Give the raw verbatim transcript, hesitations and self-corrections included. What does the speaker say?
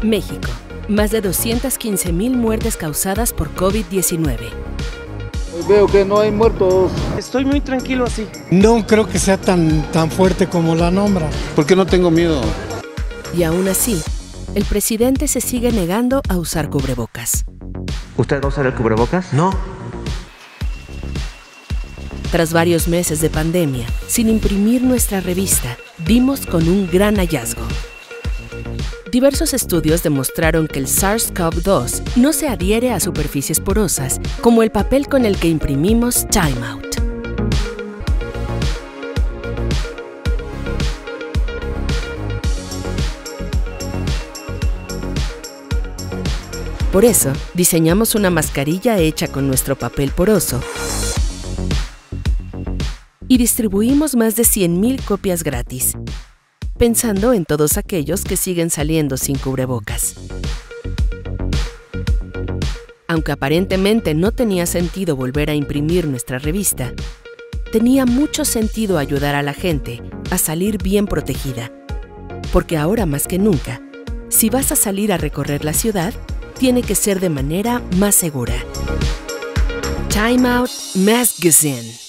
México. Más de doscientas quince mil muertes causadas por COVID diecinueve. Veo que no hay muertos. Estoy muy tranquilo así. No creo que sea tan, tan fuerte como la nombra. Porque no tengo miedo. Y aún así, el presidente se sigue negando a usar cubrebocas. ¿Usted va a usar el cubrebocas? No. Tras varios meses de pandemia, sin imprimir nuestra revista, dimos con un gran hallazgo. Diversos estudios demostraron que el SARS-CoV dos no se adhiere a superficies porosas, como el papel con el que imprimimos Time Out. Por eso, diseñamos una mascarilla hecha con nuestro papel poroso y distribuimos más de cien mil copias gratis, pensando en todos aquellos que siguen saliendo sin cubrebocas. Aunque aparentemente no tenía sentido volver a imprimir nuestra revista, tenía mucho sentido ayudar a la gente a salir bien protegida, porque ahora más que nunca, si vas a salir a recorrer la ciudad, tiene que ser de manera más segura. Time Out Magazine.